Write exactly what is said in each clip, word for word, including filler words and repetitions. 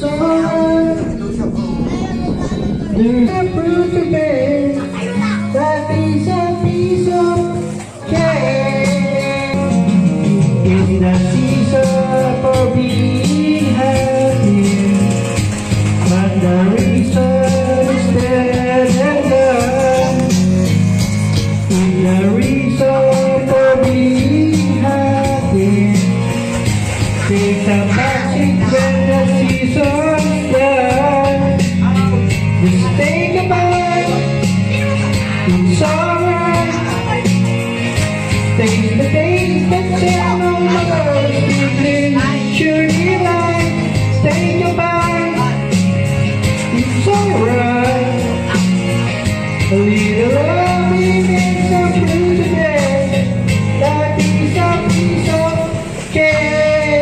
alright. There's a Fruitecake, that is a piece of cake. In the season for being happy, but the reason is dead and done. In the reason for being happy, take a magic when the season's done. Just think about it, it's alright. Take the days that tell no more, feeling surely like. Think about it, it's alright. A little love makes a Fruitecake, that is a piece of cake.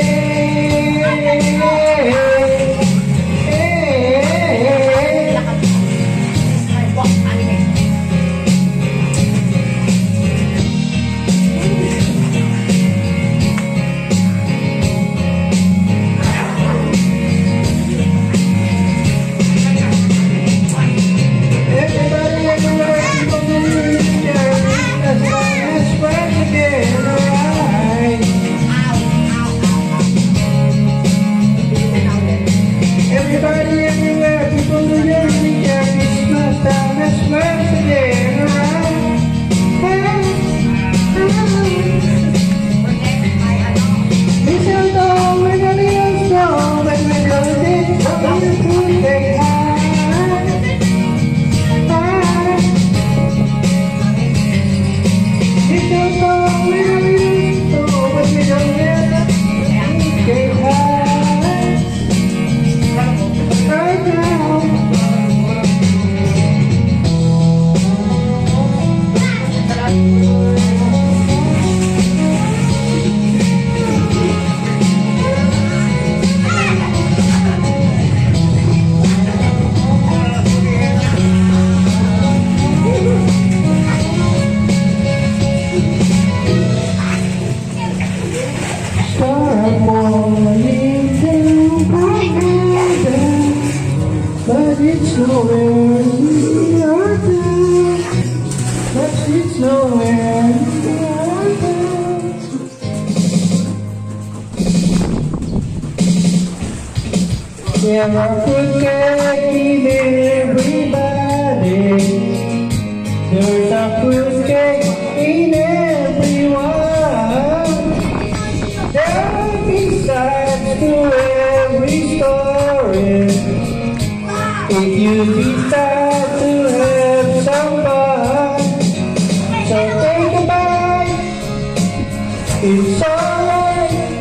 Everybody everywhere, people do your thing, Christmas time, let's once again, alright? Mistletoe, we're gonna use snow, but we're gonna take a little Fruitecake high, high. Mistletoe, we're gonna use snow, but we're gonna get a Fruitecake high. Right now, start morning to but it's nowhere near there. But it's nowhere near there. There are Fruitecake in everybody. There's a Fruitecake in everyone. There are besides to every story. If you decide to have some fun, so think about it, it's alright.